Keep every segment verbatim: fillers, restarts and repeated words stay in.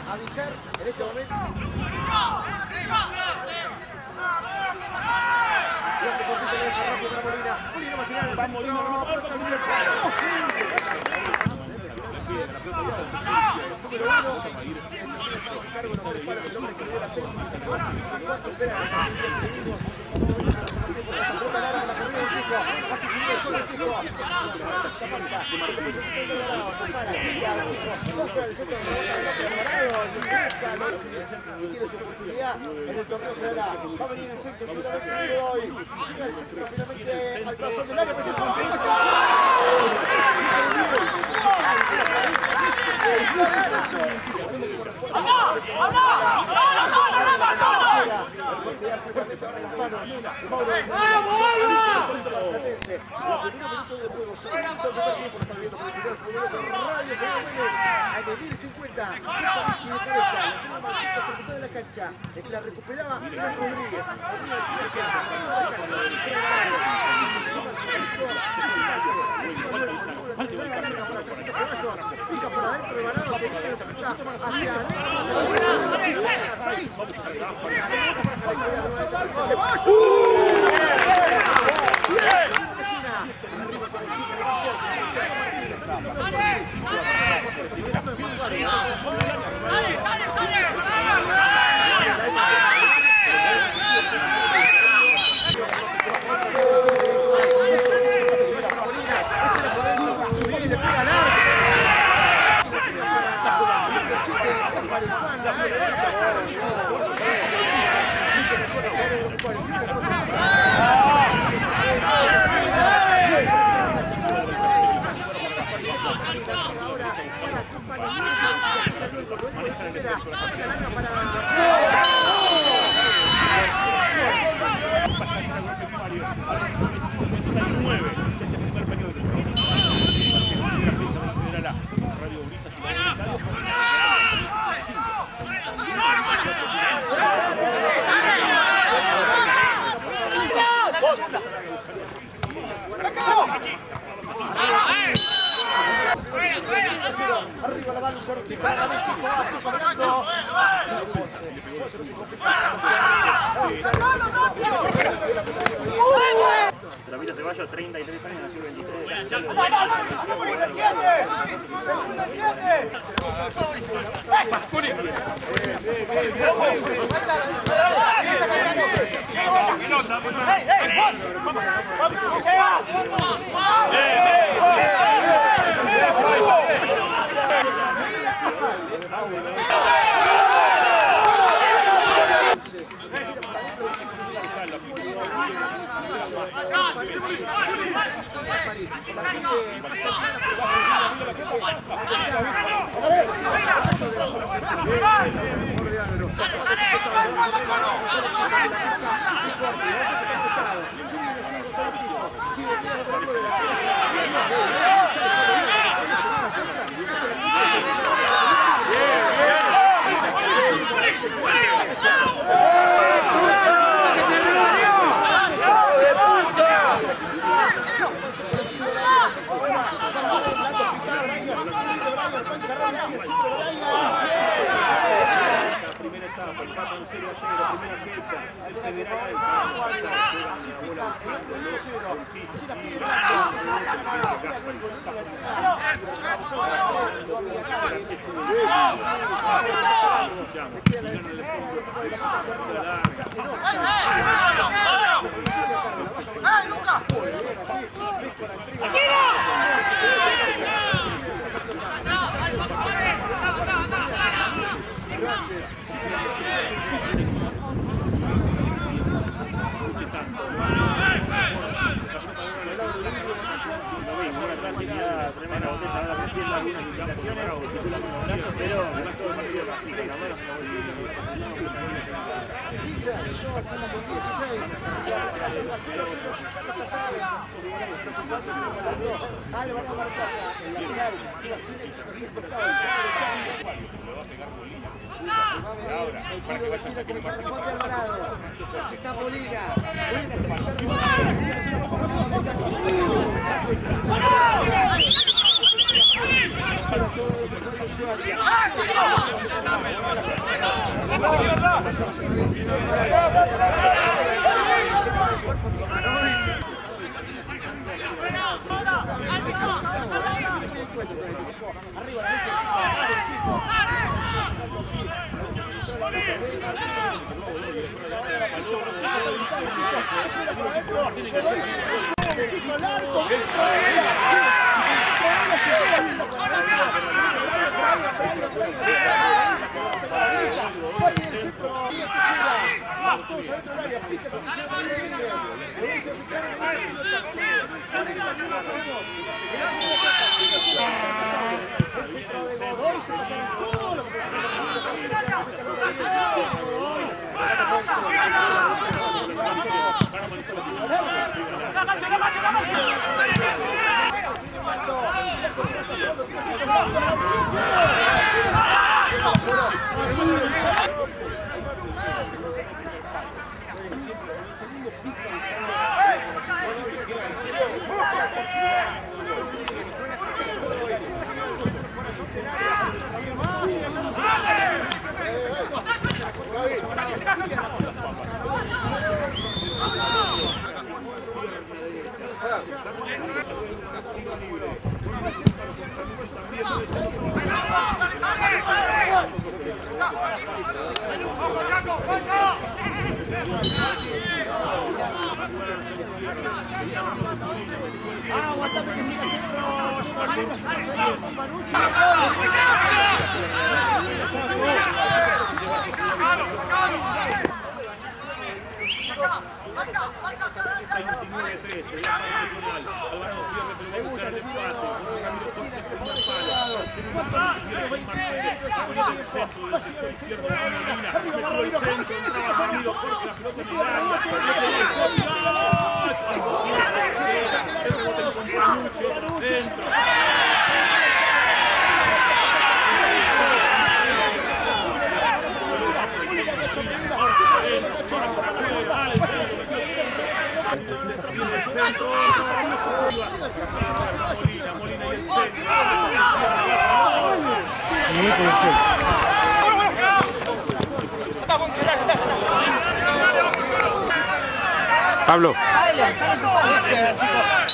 avisar en este momento. No se consigue la deja rápido para Molina. Molina va a tirar el centro. Número uno. Cargo no prepara el hombre que le dio la seis. Espera, la pelota larga, la corrida del Tico. Casi subió el gol del Tico. Esa marca. Busca el centro de Alvarado. Y tiene su oportunidad en el torneo general. Va a venir el centro seguramente el de hoy. Llega el centro finalmente al corazón del área. Pero es un la recuperaba Iván Rodríguez. Pica por adentro de Varado, se quita hacia arriba la mano, Ramiro Ceballos, treinta y tres años, nació el veintitrés. ¡Ay, Ah, aguantame que siga centro. No se pasa nada con Manucci. Pablo. Gracias, chicos.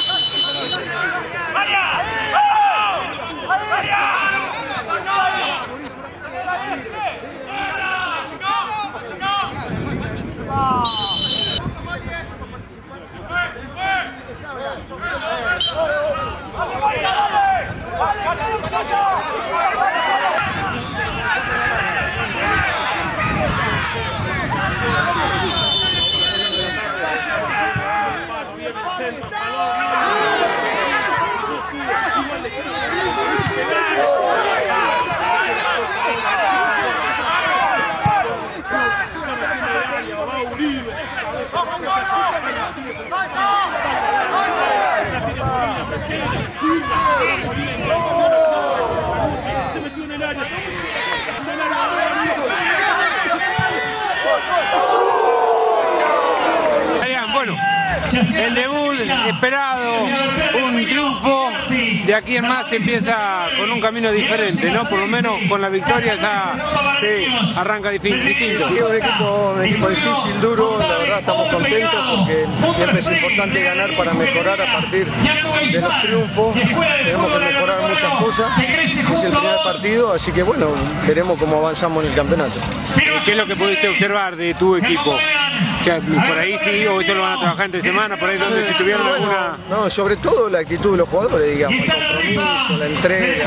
Bueno, el debut esperado, un triunfo, de aquí en más se empieza con un camino diferente, ¿no? Por lo menos con la victoria ya sí, arranca distinto. Sí, un equipo, un equipo difícil, duro, la verdad estamos contentos porque siempre es importante ganar para mejorar a partir de los triunfos. Tenemos que mejorar muchas cosas, es el primer partido, así que bueno, veremos cómo avanzamos en el campeonato. ¿Qué es lo que pudiste observar de tu equipo? O sea, por ahí sí, o ellos lo van a trabajar entre semana, por ahí donde si tuvieron bueno, alguna... No, sobre todo la actitud de los jugadores, digamos, el compromiso, la entrega,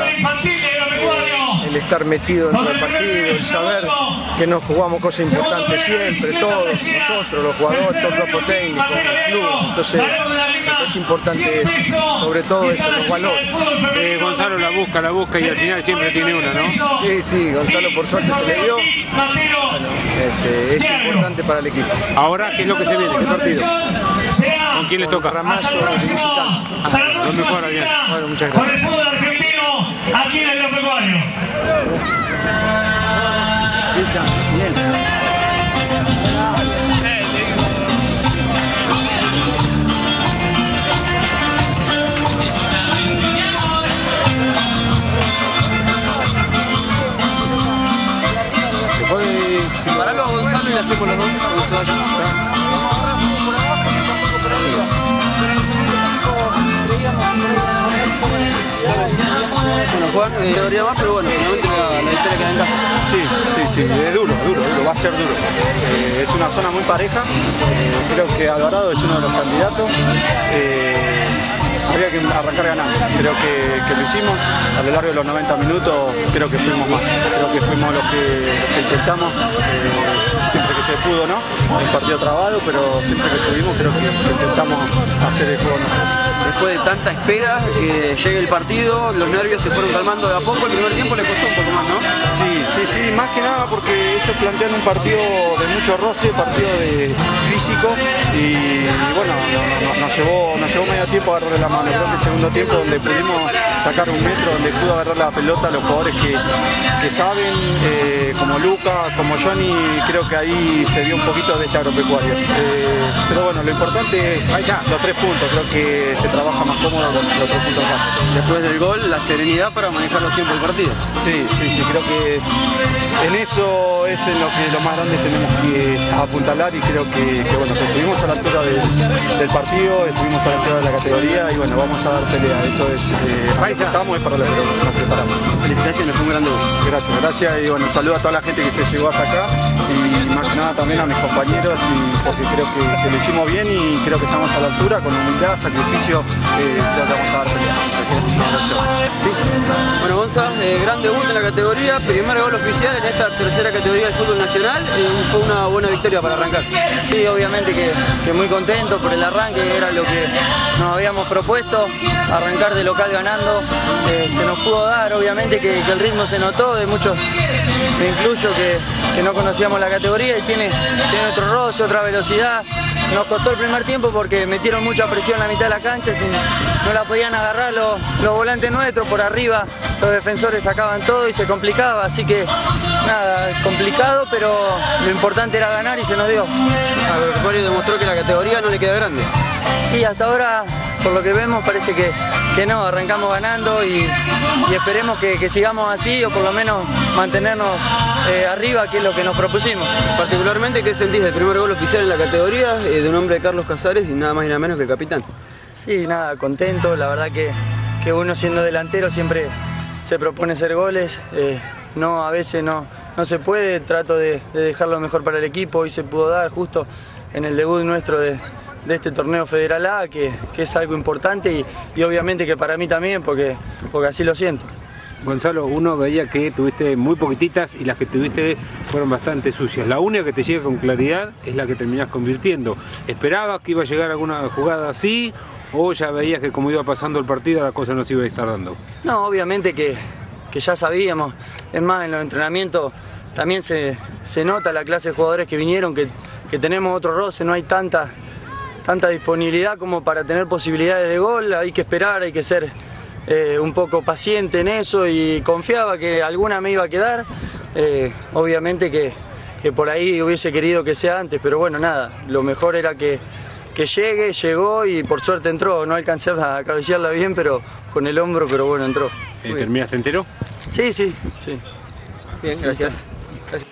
el estar metido dentro del partido, el saber que nos jugamos cosas importantes siempre, todos, nosotros, los jugadores, todo el cuerpo técnico, el club, entonces es importante eso, sobre todo eso, los valores. Eh, Gonzalo la busca, la busca y al final siempre tiene una, ¿no? Sí, sí, Gonzalo por suerte se le dio, bueno, este, es importante para el equipo. Ahora, ¿qué es lo que se viene? ¿Qué partido? ¿Con quién les toca? Ramallo de visitante. Ah, lo mejora bien. Bueno, muchas Con el gracias. fútbol argentino aquí en el Agropecuario. ¿Se puede Gonzalo a Gonzalo y le hacemos los dos. Bueno, Juan, eh, debería más, pero bueno, finalmente la, la victoria queda en casa. Sí, sí, sí, es duro, duro, duro, va a ser duro. Eh, es una zona muy pareja, eh, creo que Alvarado es uno de los candidatos. Eh, había que arrancar ganando, creo que, que lo hicimos a lo largo de los noventa minutos, creo que fuimos más, creo que fuimos los que, los que intentamos, eh, siempre que se pudo, ¿no? El partido trabado, pero siempre que pudimos creo que intentamos hacer el juego nosotros. Después de tanta espera, que llegue el partido, los nervios se fueron calmando de a poco, el primer tiempo le costó un poco más, ¿no? Sí, sí, sí, más que nada porque ellos plantean un partido de mucho roce, partido de físico y bueno, nos, nos, llevó, nos llevó medio tiempo a agarrarle la mano. Creo que el segundo tiempo donde pudimos sacar un metro, donde pudo agarrar la pelota los jugadores que, que saben, eh, como Luca, como Johnny, creo que ahí se vio un poquito de este agropecuario. Eh, pero bueno, lo importante es los tres puntos, creo que se trabaja más cómodo con los tres puntos más. Después del gol, la serenidad para manejar los tiempos del partido. Sí, sí, sí, creo que en eso es en lo que lo más grande tenemos que apuntalar y creo que, que bueno, que estuvimos a la altura del, del partido, estuvimos a la altura de la categoría y bueno, vamos a dar pelea, eso es, eh, ahí estamos y para lo que nos preparamos. Felicitaciones, fue un gran debut. Gracias, gracias y bueno, saludo a toda la gente que se llegó hasta acá y más que nada también a mis compañeros y porque creo que, que lo hicimos bien y creo que estamos a la altura, con humildad, sacrificio, eh, creo que vamos a dar pelea. Gracias. Gracias. Sí. Bueno, Gonza, eh, gran debut en la categoría, primer gol oficial en esta tercera categoría del fútbol nacional, eh, fue una buena victoria para arrancar. Sí, obviamente que, que muy contento por el arranque, era lo que nos habíamos propuesto, arrancar de local ganando, eh, se nos pudo dar, obviamente que, que el ritmo se notó, de muchos, me incluyo, que, que no conocíamos la categoría y tiene, tiene otro roce, otra velocidad. Nos costó el primer tiempo porque metieron mucha presión en la mitad de la cancha, sin, no la podían agarrar los, los volantes nuestros, por arriba los defensores sacaban todo y se complicaba, así que nada, complicado, pero lo importante era ganar y se nos dio. Agropecuario demostró que la categoría no le queda grande. Y hasta ahora, por lo que vemos, parece que, que no, arrancamos ganando y, y esperemos que, que sigamos así o por lo menos mantenernos eh, arriba, que es lo que nos propusimos. Particularmente, ¿qué sentís del primer gol oficial en la categoría eh, de un hombre de Carlos Casares y nada más y nada menos que el capitán? Sí, nada, contento, la verdad que, que uno siendo delantero siempre se propone hacer goles, eh, no, a veces no, no se puede, trato de, de dejar lo mejor para el equipo, hoy se pudo dar justo en el debut nuestro de, de este torneo Federal A, que, que es algo importante y, y obviamente que para mí también, porque, porque así lo siento. Gonzalo, uno veía que tuviste muy poquititas y las que tuviste fueron bastante sucias. La única que te llega con claridad es la que terminás convirtiendo. ¿Esperabas que iba a llegar alguna jugada así o ya veías que como iba pasando el partido la cosa no se iba a estar dando? No, obviamente que, que ya sabíamos. Es más, en los entrenamientos también se, se nota la clase de jugadores que vinieron, que, que tenemos otro roce, no hay tanta, tanta disponibilidad como para tener posibilidades de gol, hay que esperar, hay que ser eh, un poco paciente en eso y confiaba que alguna me iba a quedar. Eh, obviamente que, que por ahí hubiese querido que sea antes, pero bueno, nada, lo mejor era que, que llegue, llegó y por suerte entró, no alcancé a cabecearla bien, pero con el hombro, pero bueno, entró. Eh, ¿Terminaste entero? Sí, sí, sí. Bien, gracias. Gracias.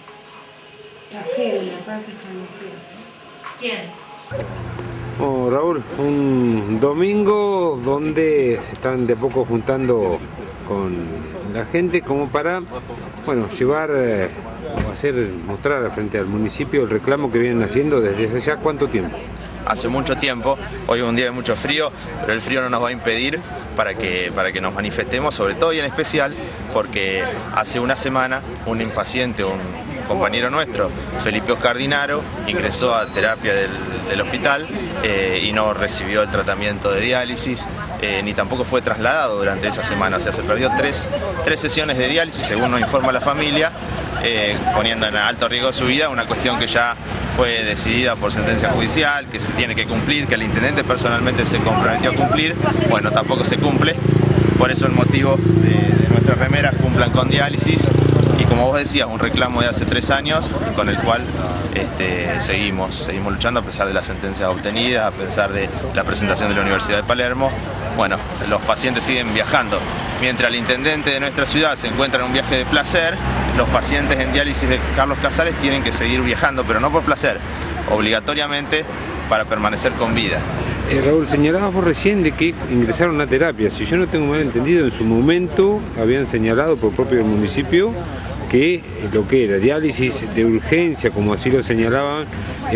¿Quién? Oh, Raúl, un domingo donde se están de a poco juntando con la gente como para, bueno, llevar eh, o hacer, mostrar frente al municipio el reclamo que vienen haciendo desde ya cuánto tiempo. Hace mucho tiempo, hoy es un día de mucho frío, pero el frío no nos va a impedir para que, para que nos manifestemos, sobre todo y en especial porque hace una semana un impaciente, un compañero nuestro, Felipe Oscar Dinaro, ingresó a terapia del, del hospital eh, y no recibió el tratamiento de diálisis, eh, ni tampoco fue trasladado durante esa semana, o sea, se perdió tres, tres sesiones de diálisis, según nos informa la familia, eh, poniendo en alto riesgo su vida, una cuestión que ya fue decidida por sentencia judicial, que se tiene que cumplir, que el intendente personalmente se comprometió a cumplir, bueno, tampoco se cumple, por eso el motivo de, de nuestras remeras, cumplan con diálisis, y como vos decías, un reclamo de hace tres años, con el cual este, seguimos, seguimos luchando a pesar de la sentencia obtenida, a pesar de la presentación de la Universidad de Palermo. Bueno, los pacientes siguen viajando, mientras el intendente de nuestra ciudad se encuentra en un viaje de placer, los pacientes en diálisis de Carlos Casares tienen que seguir viajando, pero no por placer, obligatoriamente para permanecer con vida. Eh, Raúl, señalabas vos recién de que ingresaron a terapia. Si yo no tengo mal entendido, en su momento habían señalado por propio del municipio que lo que era diálisis de urgencia, como así lo señalaban,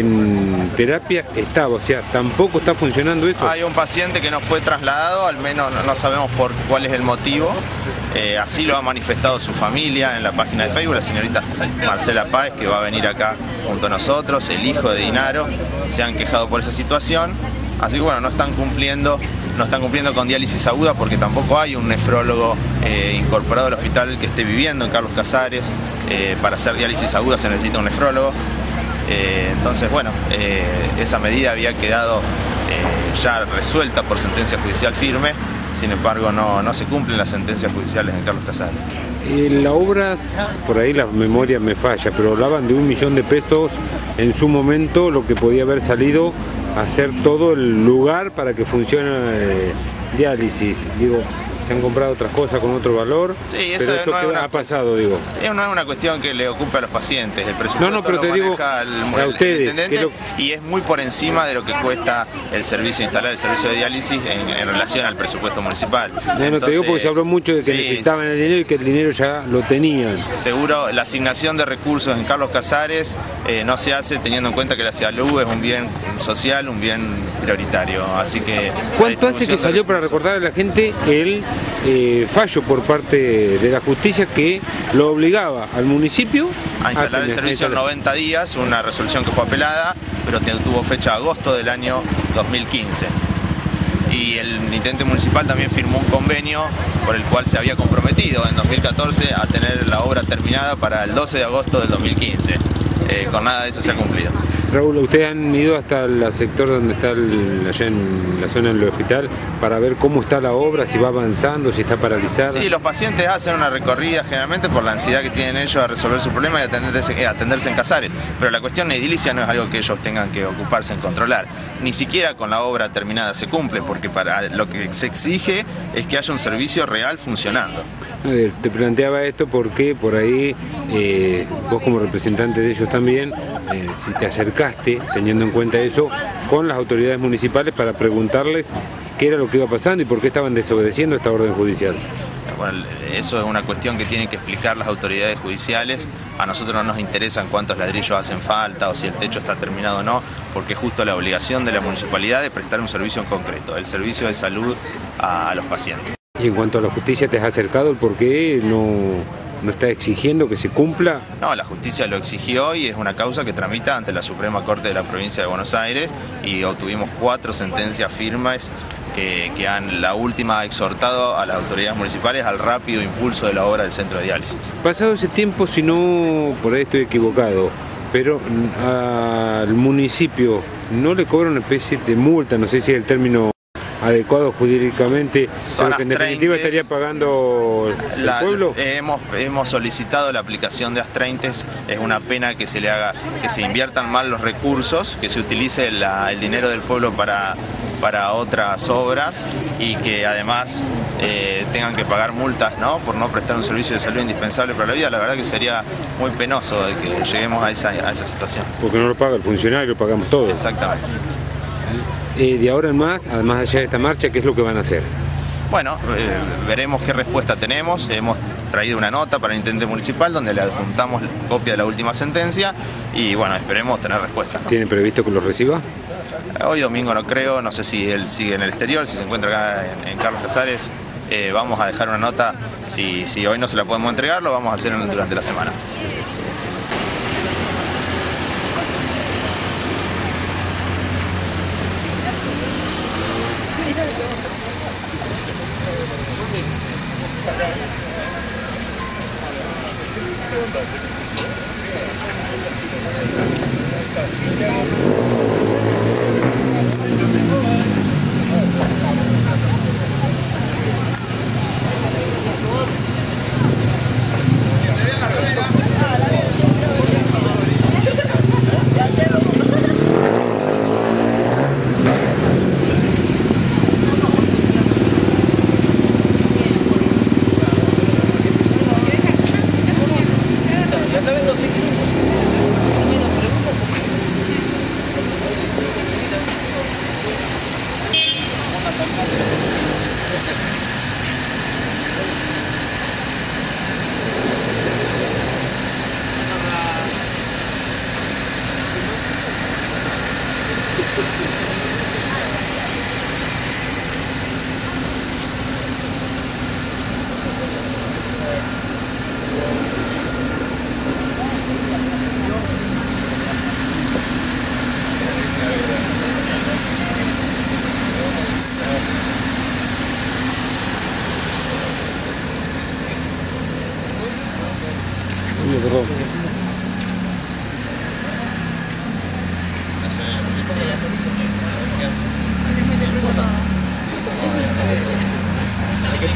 en terapia estaba, o sea, tampoco está funcionando eso. Hay un paciente que no fue trasladado, al menos no, no sabemos por cuál es el motivo, eh, así lo ha manifestado su familia en la página de Facebook, la señorita Marcela Páez, que va a venir acá junto a nosotros, el hijo de Dinaro, se han quejado por esa situación, así que bueno, no están cumpliendo no están cumpliendo con diálisis aguda porque tampoco hay un nefrólogo eh, incorporado al hospital que esté viviendo en Carlos Casares. Eh, para hacer diálisis aguda se necesita un nefrólogo. Eh, entonces, bueno, eh, esa medida había quedado eh, ya resuelta por sentencia judicial firme, sin embargo no, no se cumplen las sentencias judiciales en Carlos Casares. En la obra, por ahí la memoria me falla, pero hablaban de un millón de pesos en su momento, lo que podía haber salido a hacer todo el lugar para que funcione eh, diálisis. Digo, se han comprado otras cosas con otro valor, sí, eso pero esto no que una, ha pasado, digo. Es una, una cuestión que le ocupa a los pacientes, el presupuesto no, no, pero lo te digo maneja el, a el, ustedes, el intendente lo... y es muy por encima de lo que cuesta el servicio, instalar el servicio de diálisis en, en relación al presupuesto municipal. No, no, Entonces, te digo porque se habló mucho de que sí, necesitaban el dinero y que el dinero ya lo tenían. Seguro la asignación de recursos en Carlos Casares eh, no se hace teniendo en cuenta que la salud es un bien social, un bien prioritario, así que... ¿Cuánto hace que salió para recordar a la gente el eh, fallo por parte de la justicia que lo obligaba al municipio a instalar a el servicio en noventa días, una resolución que fue apelada, pero tuvo fecha agosto del año dos mil quince. Y el intendente municipal también firmó un convenio por el cual se había comprometido en dos mil catorce a tener la obra terminada para el doce de agosto del dos mil quince. Eh, con nada de eso se ha cumplido. Raúl, ¿ustedes han ido hasta el sector donde está, el, allá en la zona del hospital, para ver cómo está la obra, si va avanzando, si está paralizada? Sí, los pacientes hacen una recorrida generalmente por la ansiedad que tienen ellos a resolver su problema y atenderse, atenderse en Casares. Pero la cuestión de edilicia no es algo que ellos tengan que ocuparse en controlar. Ni siquiera con la obra terminada se cumple, porque para lo que se exige es que haya un servicio real funcionando. Te planteaba esto porque por ahí eh, vos como representante de ellos también, eh, si te acercaste, teniendo en cuenta eso, con las autoridades municipales para preguntarles qué era lo que iba pasando y por qué estaban desobedeciendo esta orden judicial. Bueno, eso es una cuestión que tienen que explicar las autoridades judiciales. A nosotros no nos interesan cuántos ladrillos hacen falta o si el techo está terminado o no, porque es justo la obligación de la municipalidad de prestar un servicio en concreto, el servicio de salud a, a los pacientes. Y en cuanto a la justicia, ¿te has acercado el por qué no, no está exigiendo que se cumpla? No, la justicia lo exigió y es una causa que tramita ante la Suprema Corte de la Provincia de Buenos Aires y obtuvimos cuatro sentencias firmes que, que han, la última ha exhortado a las autoridades municipales al rápido impulso de la obra del centro de diálisis. Pasado ese tiempo, si no, por ahí estoy equivocado, pero al municipio no le cobra una especie de multa, no sé si es el término adecuado jurídicamente, pero que en definitiva estaría pagando el la, pueblo. Hemos, hemos solicitado la aplicación de astreintes, es una pena que se le haga, que se inviertan mal los recursos, que se utilice la, el dinero del pueblo para, para otras obras y que además eh, tengan que pagar multas, ¿no?, por no prestar un servicio de salud indispensable para la vida. La verdad que sería muy penoso de que lleguemos a esa, a esa situación. Porque no lo paga el funcionario, lo pagamos todos. Exactamente. Eh, de ahora en más, además allá de esta marcha, ¿qué es lo que van a hacer? Bueno, eh, veremos qué respuesta tenemos. Hemos traído una nota para el intendente municipal donde le adjuntamos copia de la última sentencia y bueno, esperemos tener respuesta, ¿no? ¿Tiene previsto que lo reciba? Hoy domingo no creo, no sé si él sigue en el exterior, si se encuentra acá en, en Carlos Casares. Eh, vamos a dejar una nota, si, si hoy no se la podemos entregar, lo vamos a hacer durante la semana. Se ve la remera.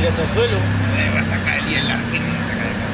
tirás al suelo. Va a sacar el día el arquero, va a sacar el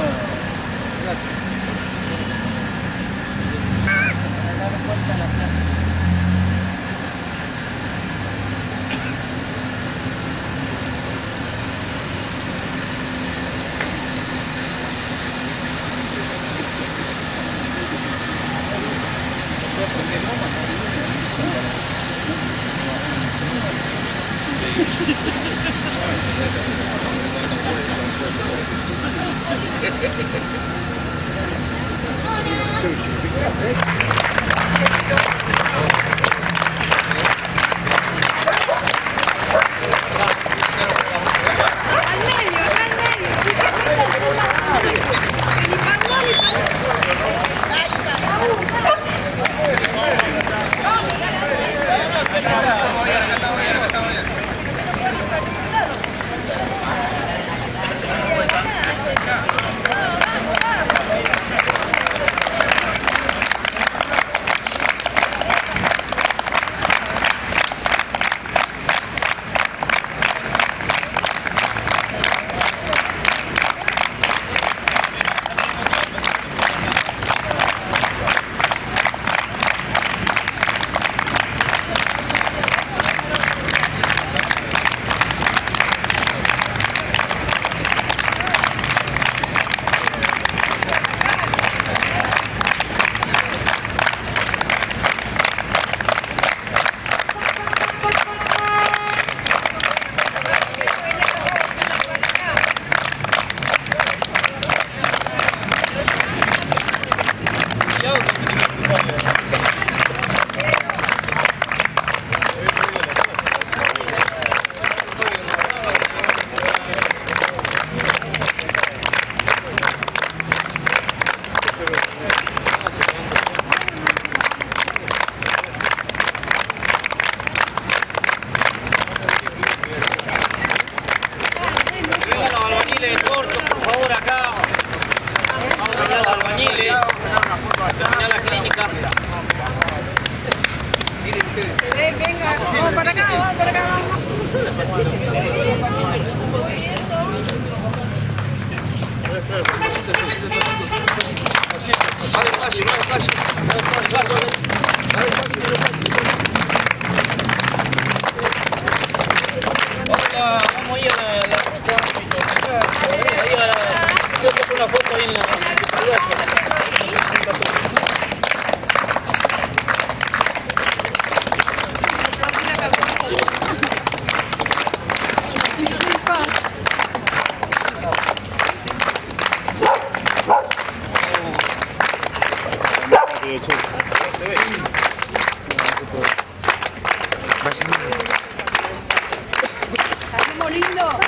Vamos a ir a la, la mesa. Ahí a la, quiero sacar una foto ahí en la. Salimos lindo.